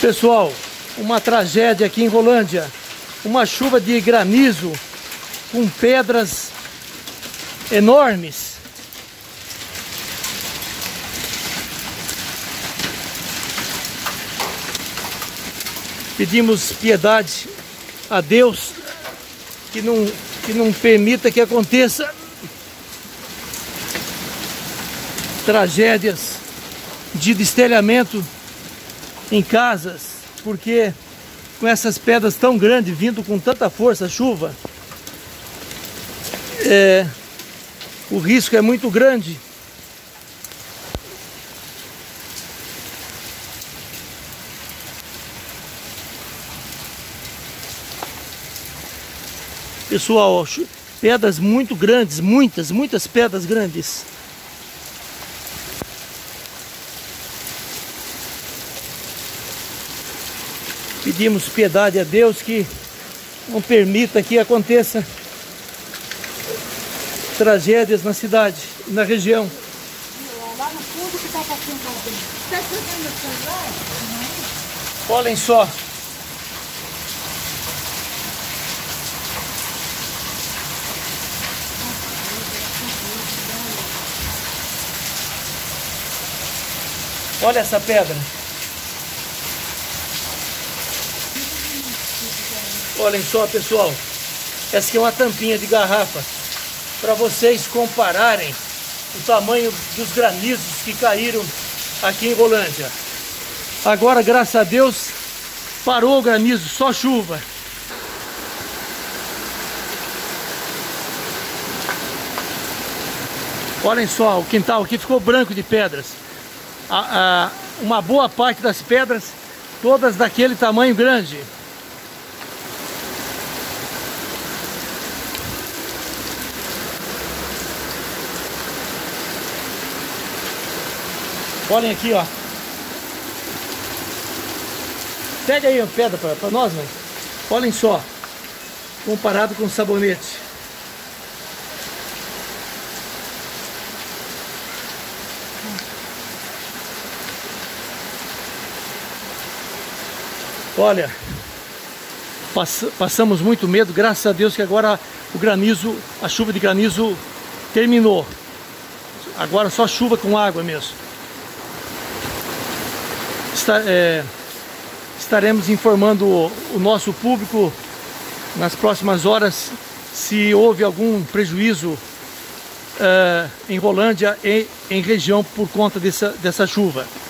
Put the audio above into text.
Pessoal, uma tragédia aqui em Rolândia. Uma chuva de granizo com pedras enormes. Pedimos piedade a Deus que não permita que aconteça tragédias de destelhamento em casas, porque com essas pedras tão grandes vindo com tanta força, chuva, o risco é muito grande. Pessoal, pedras muito grandes, muitas pedras grandes. Pedimos piedade a Deus que não permita que aconteça tragédias na cidade, na região. Lá no fundo que está passando alguém. Está chegando essa lá? Olhem só. Olha essa pedra. Olhem só, pessoal. Essa aqui é uma tampinha de garrafa para vocês compararem o tamanho dos granizos que caíram aqui em Rolândia. Agora, graças a Deus, parou o granizo, só chuva. Olhem só, o quintal aqui ficou branco de pedras. Uma boa parte das pedras, todas daquele tamanho grande. Olhem aqui, ó. Pega aí a pedra para nós, né? Olhem só, comparado com o sabonete. Olha, passamos muito medo, graças a Deus que agora o granizo, a chuva de granizo terminou. Agora só chuva com água mesmo. Estaremos informando o nosso público nas próximas horas se houve algum prejuízo em Rolândia e em região por conta dessa chuva.